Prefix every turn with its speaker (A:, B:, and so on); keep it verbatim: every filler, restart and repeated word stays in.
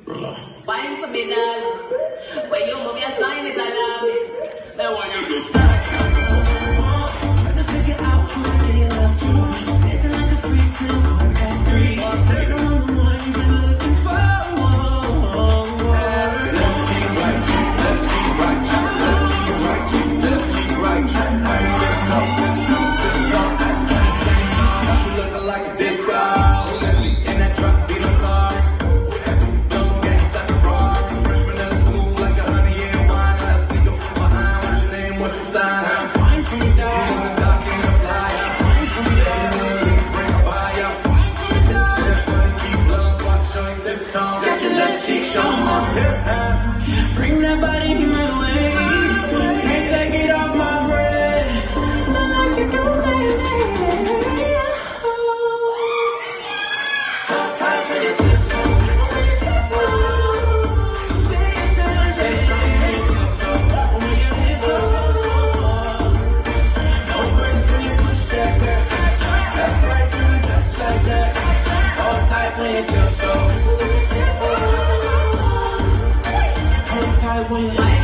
A: Wine for me, dog. When you move your spine, it's alarming. Now what you do? Trying to figure out who to get love to. Dancing like a freak till the quarter past three. Take them on the one you've been looking for. Left cheek right, left cheek right, left cheek right, left cheek right. Tip-toe, tip-toe, tip-toe. She looking like a disco. In that truck, beat us hard. Wine for me, dog. In the dark, in the flyer. Wine for me, dog. Let's bring a fire. Wine for me, dog. Just wanna keep blowing, swat, showing tiptoe. Got your left cheek, show 'em off tip. Bring that body my way. Can't take it off my breath. Not like you do, baby. Hold tight when you tiptoe. When you tiptoe, hold tight when you